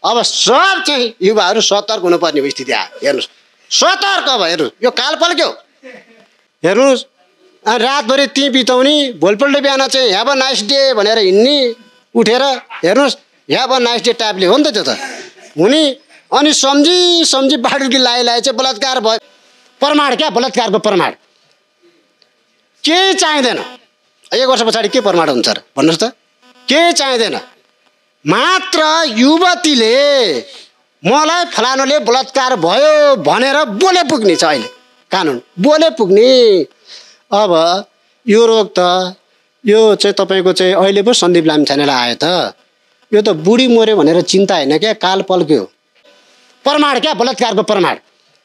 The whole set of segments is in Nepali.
अब सब चाहिँ युवाहरू सतर्क हुनुपर्ने स्थिति आयो। हेर्नुहोस् सतर्क अब हेर्नुहोस् यो काल पल्क्यो। हेर्नुहोस् रातभरि ती बिताउने भोलिपल्ट बिहान चाहिँ ह्याभ अ नाइस डे भनेर हिँड्ने उठेर हेर्नुहोस् ह्याभ अ नाइस डे टाइपले हो नि त त्यो त हुने। अनि सम्झी बाडुकी लाए चाहिँ बलात्कार भयो। प्रमाण क्या बलात्कारको प्रमाण केही चाहिँदैन। 1 वर्ष पछाडि के प्रमाण हुन्छ र भन्नुहोस् त? केही चाहिँदैन। मात्र युवतीले मलाई फलानुले बलात्कार भयो भनेर बोले पुग्ने छ अहिले कानुन बोले पुग्ने। अब यो रोग त यो चाहिँ तपाईँको चाहिँ अहिले पो सन्दीप लामिछानेलाई आयो त। यो त बुढी मऱ्यो भनेर चिन्ता होइन क्या काल पल्क्यो। प्रमाण क्या बलात्कारको प्रमाण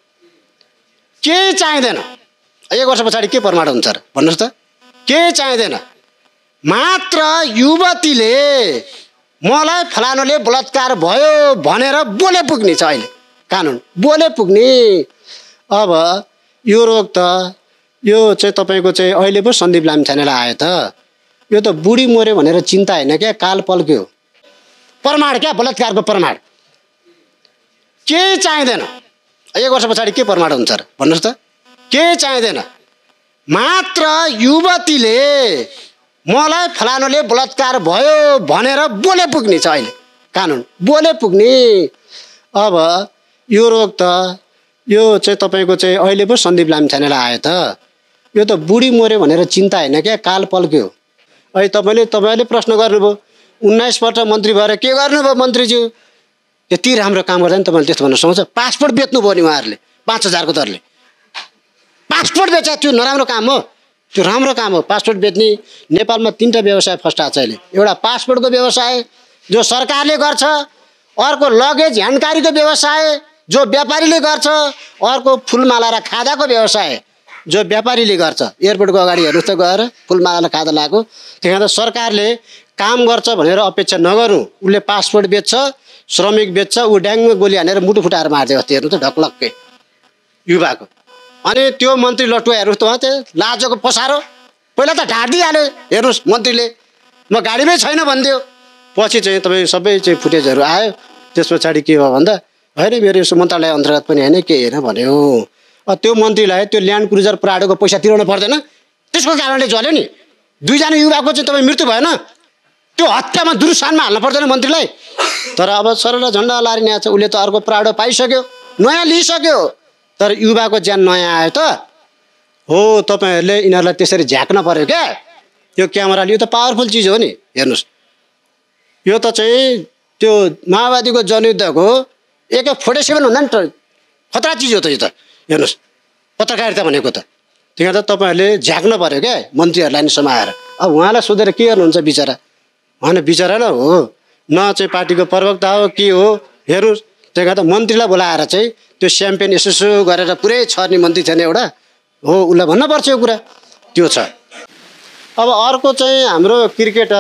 केही चाहिँदैन। 1 वर्ष पछाडि के प्रमाण हुन्छ र भन्नुहोस् त? केही चाहिँदैन। मात्र युवतीले मलाई फलानुले बलात्कार भयो भनेर बोले पुग्ने छ अहिले कानुन बोले पुग्ने। अब यो रोग त यो चाहिँ तपाईँको चाहिँ अहिले पो सन्दीप लामिछानेलाई आयो त। यो त बुढी मऱ्यो भनेर चिन्ता होइन क्या काल पल्क्यो। प्रमाण क्या बलात्कारको प्रमाण केही चाहिँदैन। 1 वर्ष पछाडि के प्रमाण हुन्छ र भन्नुहोस् त? केही चाहिँदैन। मात्र युवतीले मलाई फलानुले बलात्कार भयो भनेर बोले पुग्ने छ अहिले कानुन बोले पुग्ने। अब यो रोग त यो चाहिँ तपाईँको चाहिँ अहिले पो सन्दीप लामिछानेलाई आयो त। यो त बुढी मऱ्यो भनेर चिन्ता होइन क्या काल पल्क्यो। अहिले तपाईँले प्रश्न गर्नुभयो 19 पल्ट मन्त्री भएर के गर्नुभयो मन्त्रीज्यू? यति राम्रो काम गर्दा नि तपाईँले त्यस्तो भन्नु सक्नुहुन्छ? पासपोर्ट बेच्नु भयो नि उहाँहरूले 5000 को दरले। पासपोर्ट बेचा त्यो नराम्रो काम हो? त्यो राम्रो काम हो पासपोर्ट बेच्ने। नेपालमा 3टा व्यवसाय फस्टाएको छ अहिले। एउटा पासपोर्टको व्यवसाय जो सरकारले गर्छ, अर्को लगेज ह्यान्डकारीको व्यवसाय जो व्यापारीले गर्छ, अर्को फुलमाला र खादाको व्यवसाय जो व्यापारीले गर्छ। एयरपोर्टको अगाडि हेर्नुहोस् त गएर फुलमाला र खादा लगाएको। त्यही कारण सरकारले काम गर्छ भनेर अपेक्षा नगरौँ। उसले पासपोर्ट बेच्छ, श्रमिक बेच्छ, ऊ ड्याङमा गोली हानेर मुटु फुटाएर मारिदियो अस्ति हेर्नु त ढकलक्कै युवाको। अनि त्यो मन्त्री लटुवा हेर्नुहोस् त उहाँ चाहिँ लाजको पसारो। पहिला त ढाँटिहाल्यो हेर्नुहोस् मन्त्रीले म गाडीमै छैन भनिदियो। पछि चाहिँ तपाईँ सबै चाहिँ फुटेजहरू आयो। त्यस पछाडि के भयो भन्दा होइन मेरो यसो मन्त्रालय अन्तर्गत पनि होइन के होइन भन्यो। त्यो मन्त्रीलाई त्यो ल्यान्ड क्रुजर प्राडोको पैसा तिराउनु पर्दैन? त्यसको कारणले जल्यो नि। 2 जना युवाको चाहिँ तपाईँ मृत्यु भएन? त्यो हत्यामा दुरुसानमा हाल्नु पर्दैन मन्त्रीलाई? तर अब सरल झन्डा लारिने छ। उसले त अर्को प्राडो पाइसक्यो, नयाँ लिइसक्यो। तर युवाको ज्यान नयाँ आयो त हो। तपाईँहरूले यिनीहरूलाई त्यसरी झ्याक्न पर्यो क्या। यो क्यामेराले यो त पावरफुल चिज हो नि। हेर्नुहोस् यो त चाहिँ त्यो माओवादीको जनयुद्धको AK-47 हुँदा नि त खतरा चिज हो त यो त। हेर्नुहोस् पत्रकारिता भनेको त। त्यही कारण तपाईँहरूले झ्याक्न पर्यो क्या मन्त्रीहरूलाई नि समाएर। अब उहाँलाई सोधेर के गर्नुहुन्छ बिचरा? उहाँ बिचरा न हो न चाहिँ पार्टीको प्रवक्ता हो के हो? हेर्नुहोस् त्यही कारण मन्त्रीलाई बोलाएर चाहिँ त्यो स्याम्पेन यसो गरेर पुरै छर्ने मन्त्री छैन एउटा हो। उसलाई भन्नुपर्छ यो कुरा त्यो छ। अब अर्को चाहिँ हाम्रो क्रिकेटर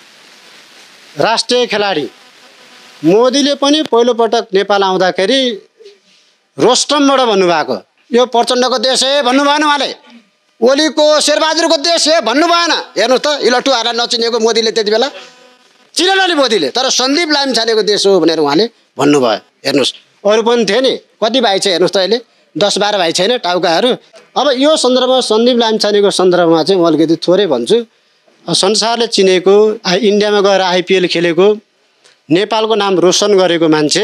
राष्ट्रिय खेलाडी मोदीले पनि पहिलोपटक नेपाल आउँदाखेरि रोस्टमबाट भन्नुभएको यो प्रचण्डको देश है भन्नु भएन। उहाँले ओलीको शेरबहादुरको देश है भन्नु भएन। हेर्नुहोस् त इलटुहरूलाई नचिनेको मोदीले त्यति बेला चिनेन नि मोदीले। तर सन्दीप लामिछानेको देश हो भनेर उहाँले भन्नुभयो। हेर्नुहोस् अरू पनि थिए नि कति भाइ छ हेर्नुहोस् त अहिले 10-12 भाइ छैन टाउकाहरू। अब यो सन्दर्भमा सन्दीप लामिछानेको सन्दर्भमा चाहिँ म अलिकति थोरै भन्छु। संसारले चिनेको इन्डियामा गएर IPL खेलेको नेपालको नाम रोशन गरेको मान्छे।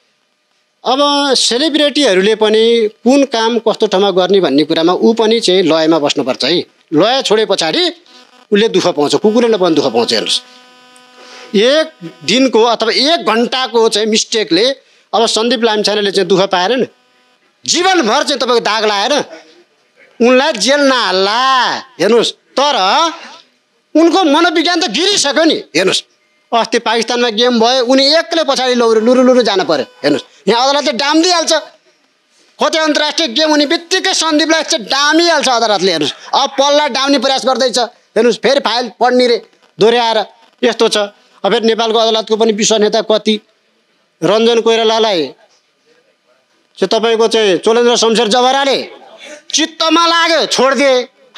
अब सेलिब्रिटीहरूले पनि कुन काम कस्तो ठाउँमा गर्ने भन्ने कुरामा ऊ पनि चाहिँ लयमा बस्नुपर्छ है। लय छोडे पछाडि उसले दुःख पाउँछ, कुकुरले पनि दुःख पाउँछ। हेर्नुहोस् 1 दिनको अथवा 1 घन्टाको चाहिँ मिस्टेकले अब सन्दीप लामिछानेले चाहिँ दुःख पाएर नि जीवनभर चाहिँ तपाईँको दाग लाएर उनलाई जेल नहाल्ला। हेर्नुहोस् तर उनको मनोविज्ञान त गिरिसक्यो नि। हेर्नुहोस् अस्ति पाकिस्तानमा गेम भयो, उनी एक्लै पछाडि लुरु जान पर्यो। हेर्नुहोस् यहाँ अदालतले डाम दिइहाल्छ। कतै अन्तर्राष्ट्रिय गेम हुने बित्तिकै सन्दीपलाई चाहिँ डामिहाल्छ अदालतले। हेर्नुहोस् अब पललाई डाम्ने प्रयास गर्दैछ। हेर्नुहोस् फेरि फाइल पढ्ने रे दोहोऱ्याएर यस्तो छ। अब फेरि नेपालको अदालतको पनि विश्व नेता कति रञ्जन कोइरालालाई चाहिँ तपाईँको चाहिँ चोलेन्द्र शमशेर जबराले चित्तमा लाग्यो छोडिदिए।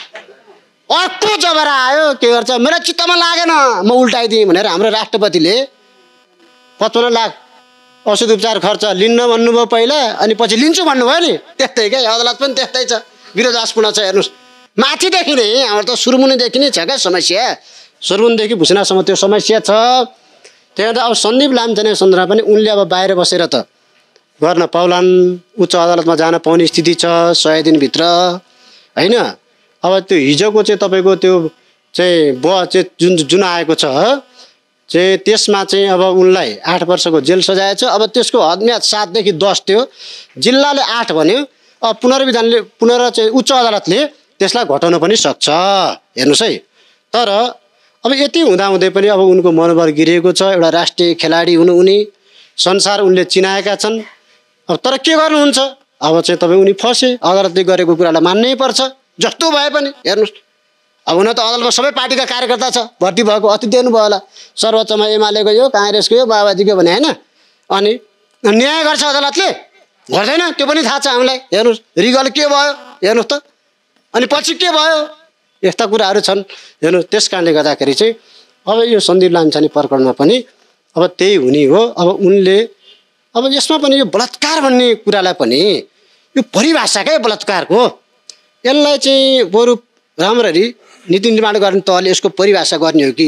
अर्को जबरा आयो के गर्छ मेरो चित्तमा लागेन म उल्टाइदिएँ भनेर हाम्रो राष्ट्रपतिले 55 लाख औषध उपचार खर्च लिन्न भन्नुभयो पहिला, अनि पछि लिन्छु भन्नुभयो नि। त्यस्तै क्या, अदालत पनि त्यस्तै छ, विरोधास्पूर्ण छ। हेर्नुहोस् माथिदेखि नै हाम्रो त सुरुमुनिदेखि नै छ क्या समस्या, सुरुमुनिदेखि भुसनासम्म त्यो समस्या छ। त्यहाँ त अब सन्दीप लामिछाने सन्दर्भमा पनि उनले अब बाहिर बसेर त गर्न पाउलान्, उच्च अदालतमा जान पाउने स्थिति छ 100 दिनभित्र होइन। अब त्यो हिजोको चाहिँ तपाईँको त्यो चाहिँ जुन आएको छ चाहिँ त्यसमा चाहिँ अब उनलाई 8 वर्षको जेल सजाय छ। अब त्यसको हदम्याद 7 देखि 10 थियो, जिल्लाले 8 भन्यो। अब चाहिँ उच्च अदालतले त्यसलाई घटाउन पनि सक्छ। हेर्नुहोस् है, तर अब यति हुँदाहुँदै पनि अब उनको मनोबल गिरिएको छ। एउटा राष्ट्रिय खेलाडी हुनु उनी, संसार उनले चिनाएका छन्। अब तर के गर्नुहुन्छ, अब चाहिँ तपाईँ उनी फसे, अदालतले गरेको कुरालाई मान्नै पर्छ जस्तो भए पनि। हेर्नुहोस् अब हुन त अदालतमा सबै पार्टीका कार्यकर्ता छ, भर्ती भएको अति देख्नुभयो होला, सर्वोच्चमा एमालेको यो, काङ्ग्रेसको यो, माओवादीको भने होइन। अनि न्याय गर्छ अदालतले, गर्दैन त्यो पनि थाहा छ हामीलाई। हेर्नुहोस् रिगल के भयो हेर्नुहोस् त, अनि पछि के भयो, यस्ता कुराहरू छन्। हेर्नुहोस् त्यस कारणले गर्दाखेरि चाहिँ अब यो सन्दीप लामिछाने प्रकरणमा पनि अब त्यही हुने हो। अब उनले अब यसमा पनि यो बलात्कार भन्ने कुरालाई पनि यो परिभाषा क्या बलात्कारको, यसलाई चाहिँ बरु राम्ररी नीति निर्माण गर्ने तहले यसको परिभाषा गर्ने हो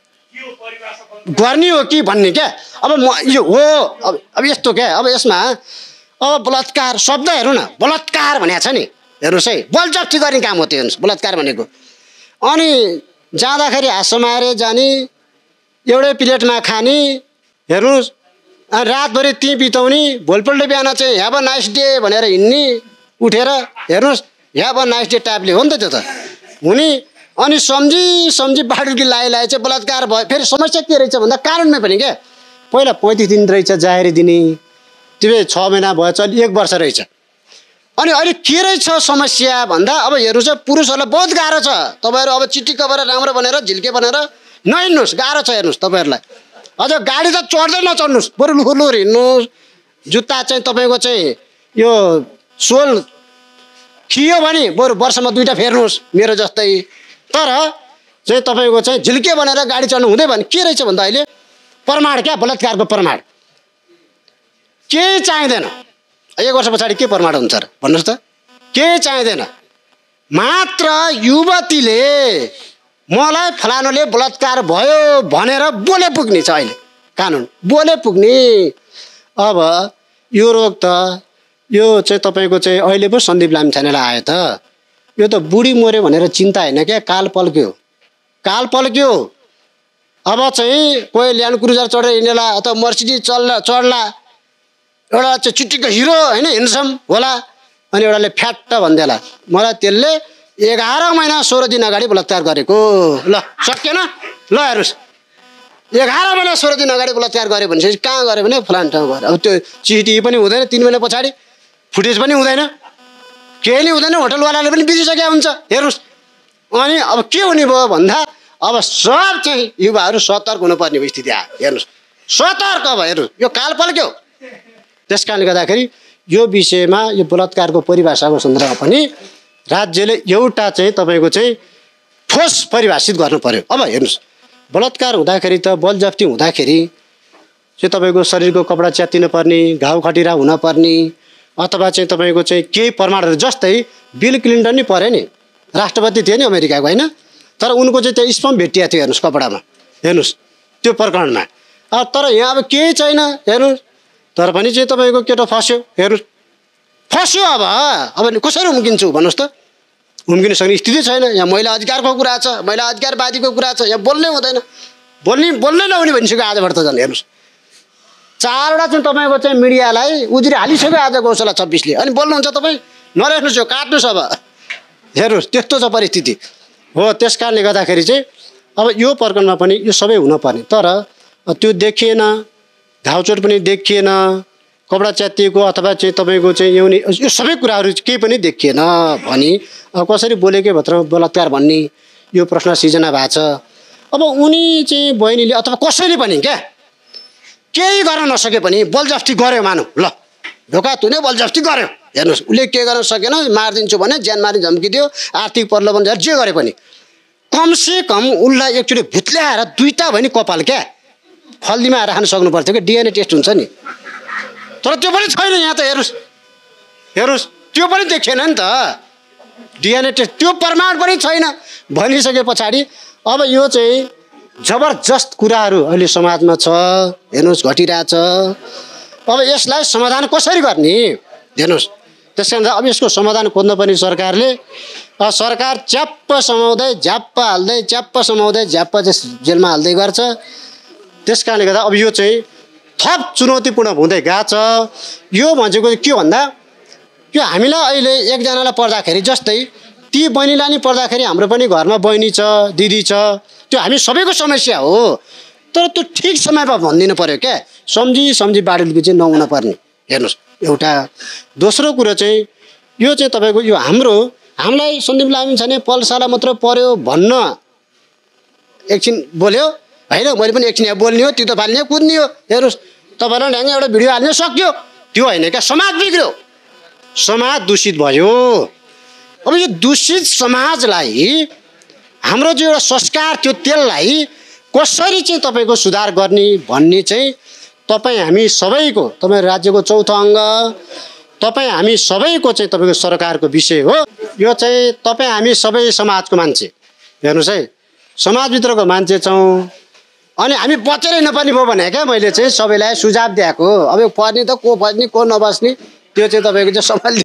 कि भन्ने क्या। अब यो हो अब यस्तो क्या, अब यसमा अब बलात्कार शब्द हेर्नु न, बलात्कार भनेको छ नि। हेर्नुहोस् है, बलजफ्ती गर्ने काम हो त्यो। हेर्नुहोस् बलात्कार भनेको, अनि जाँदाखेरि हाँस मारे जाने, एउटै प्लेटमा खाने। हेर्नुहोस् रातभरि ती बिताउने, भोलिपल्ट बिहान चाहिँ ह्याभ अ नाइस डे भनेर हिँड्ने उठेर। हेर्नुहोस् ह्याभ अ नाइस डे टाइपले हो नि त त्यो त हुने। अनि सम्झी बाडुकी लाए चाहिँ बलात्कार भयो। फेरि समस्या के रहेछ भन्दा कानुनमै पनि क्या, पहिला 35 दिन रहेछ जाहेरी दिने, त्यो 6 महिना भएछ, 1 वर्ष रहेछ। अनि अहिले के रहेछ समस्या भन्दा अब हेर्नुहोस् पुरुषहरूलाई बहुत गाह्रो छ। तपाईँहरू अब चिट्ठी कभर राम्रो भनेर झिल्के भनेर नहिँड्नुहोस्, गाह्रो छ। हेर्नुहोस् तपाईँहरूलाई अझ गाडी त चढ्दै नचढ्नुहोस्, बरु लुहुर हिँड्नुहोस्। जुत्ता चाहिँ तपाईँको चाहिँ यो सोल खियो भने बरु वर्षमा 2टा फेर्नुहोस् मेरो जस्तै। तर चाहिँ तपाईँको चाहिँ झिल्के भनेर गाडी चढ्नु हुँदै भने के रहेछ भन्दा अहिले प्रमाण क्या, बलात्कारको प्रमाण केही चाहिँदैन। 1 वर्ष पछाडि के प्रमाण हुन्छ र भन्नुहोस् त, केही चाहिँदैन। मात्र युवतीले मलाई फलानुले बलात्कार भयो भनेर बोले पुग्ने छ अहिले कानुन, बोले पुग्ने। अब यो रोग त यो चाहिँ तपाईँको चाहिँ अहिले पो सन्दीप लामिछानेलाई आयो त। यो त बुढी मऱ्यो भनेर चिन्ता होइन क्या, काल पल्क्यो। अब चाहिँ कोही ल्यान्ड क्रुजर चढेर हिँडेला अथवा मर्सिडिज चढ्ला, एउटा चाहिँ चुट्टीको हिरो होइन हिँड्छौँ होला, अनि एउटाले फ्याट्ट भनिदिएला मलाई त्यसले 11 महिना 16 दिन अगाडि बलात्कार गरेको। ल सकिएन, ल हेर्नुहोस् 11 महिना 16 दिन अगाडि बलात्कार गऱ्यो भनेपछि कहाँ गऱ्यो भने फलान ठाउँ गऱ्यो। अब त्यो चिठी पनि हुँदैन, 3 महिना पछाडि फुटेज पनि हुँदैन, केही नै हुँदैन, होटलवालाले पनि बिर्सिसकेका हुन्छ। हेर्नुहोस् अनि अब के हुने भयो भन्दा अब सब चाहिँ युवाहरू सतर्क हुनुपर्ने स्थिति आयो। हेर्नुहोस् सतर्क अब हेर्नुहोस् यो काल पल्क्यो। त्यस कारणले गर्दाखेरि यो विषयमा यो बलात्कारको परिभाषाको सन्दर्भमा पनि राज्यले एउटा चाहिँ तपाईँको चाहिँ ठोस परिभाषित गर्नु पर्यो। अब हेर्नुहोस् बलात्कार हुँदाखेरि त बलजफ्ती हुँदाखेरि चाहिँ तपाईँको शरीरको कपडा च्यातिनु पर्ने, घाउ खटिरा हुन पर्ने, अथवा चाहिँ तपाईँको चाहिँ केही प्रमाणहरू जस्तै बिल क्लिन्टन नि पऱ्यो नि, राष्ट्रपति थियो नि अमेरिकाको होइन, तर उनको चाहिँ त्यो स्पम भेटिएको थियो। हेर्नुहोस् कपडामा, हेर्नुहोस् त्यो प्रकरणमा। तर यहाँ अब केही छैन। हेर्नुहोस् तर पनि चाहिँ तपाईँको केटो फस्यो। हेर्नुहोस् फस्यो। अब कसरी हुम्किन्छु भन्नुहोस् त, हुम्किन सक्ने स्थिति छैन। यहाँ महिला अधिकारको कुरा छ, महिला अधिकारवादीको कुरा छ, यहाँ बोल्नै हुँदैन, बोल्नै नहुने भनिसक्यो आजबाट त झन्। हेर्नुहोस् 4वटा चाहिँ तपाईँको चाहिँ मिडियालाई उजुरी हालिसक्यो आज गौशाला 26ले, अनि बोल्नुहुन्छ तपाईँ नराख्नुहोस्, यो काट्नुहोस्। अब हेर्नुहोस् त्यस्तो छ परिस्थिति हो। त्यस कारणले गर्दाखेरि चाहिँ अब यो प्रकरणमा पनि यो सबै हुनपर्ने, तर त्यो देखिएन, घाउचोट पनि देखिएन, कपडा च्यातिएको अथवा चाहिँ तपाईँको चाहिँ एउनी यो सबै कुराहरू केही पनि देखिएन भनी कसरी बोलेकै भत्र बलात्कार भन्ने यो प्रश्न सिर्जना भएको छ। अब उनी चाहिँ बहिनीले अथवा कसैले पनि क्या केही गर्न नसके पनि बलजफ्ती गर्यो मानौँ, ल ढोका तुन्यो बलजफ्ती गर्यो। हेर्नुहोस् उसले के गर्न सकेन, मारिदिन्छु भने ज्यान मार्ने धम्की दियो, आर्थिक प्रलोभन दिएर जे गरे पनि कमसे कम उसलाई एकचोटि भुत्ल्याएर 2टा भयो नि कपाल क्या हल्दीमा राख्न सक्नु पर्थ्यो क्या। डिएनए टेस्ट हुन्छ नि, तर त्यो पनि छैन यहाँ त हेर्नुहोस् त्यो पनि देखिएन नि त डिएनए टेस्ट त्यो प्रमाण पनि छैन भनिसके पछाडि अब यो चाहिँ जबरजस्त कुराहरू अहिले समाजमा छ हेर्नुहोस् घटिरहेछ अब यसलाई समाधान कसरी गर्ने हेर्नुहोस् त्यस कारण अब यसको समाधान खोज्न पनि सरकारले सरकार च्याप्प समाउँदै झ्याप्प हाल्दै च्याप्प समाउँदै झ्याप्प जेलमा हाल्दै गर्छ त्यस कारणले गर्दा अब यो चाहिँ थप चुनौतीपूर्ण हुँदै गएको छ यो भनेको के भन्दा यो हामीलाई अहिले एकजनालाई पर्दाखेरि जस्तै ती बहिनीलाई नि पर्दाखेरि हाम्रो पनि घरमा बहिनी छ दिदी छ त्यो हामी सबैको समस्या हो तर त्यो ठिक समयमा भनिदिनु पर्यो क्या सम्झी बाडुल्की चाहिँ नहुन पर्ने हेर्नुहोस् एउटा दोस्रो कुरो चाहिँ यो चाहिँ तपाईँको यो हामीलाई सन्दीप लामिछाने पल्साला मात्र पर्यो भन्न एकछिन बोल्यो होइन मैले पनि एकछिन यहाँ बोल्ने हो त्यो त फाल्ने कुद्ने हो हेर्नुहोस् तपाईँलाई ढ्याङ्ग एउटा भिडियो हाल्न सक्यो त्यो होइन क्या समाज बिग्रियो समाज दूषित भयो अब यो दूषित समाजलाई हाम्रो जो एउटा संस्कार थियो त्यसलाई कसरी चाहिँ तपाईँको सुधार गर्ने भन्ने चाहिँ तपाईँ हामी सबैको तपाईँ राज्यको चौथो अङ्ग तपाईँ हामी सबैको चाहिँ तपाईँको सरकारको विषय हो यो चाहिँ तपाईँ हामी सबै समाजको मान्छे हेर्नुहोस् है समाजभित्रको मान्छे छौँ अनि हामी बचेरै नपर्ने भयो भने क्या मैले चाहिँ सबैलाई सुझाव दिएको अब पर्ने त को बस्ने को नबस्ने त्यो चाहिँ तपाईँको चाहिँ सम्हाल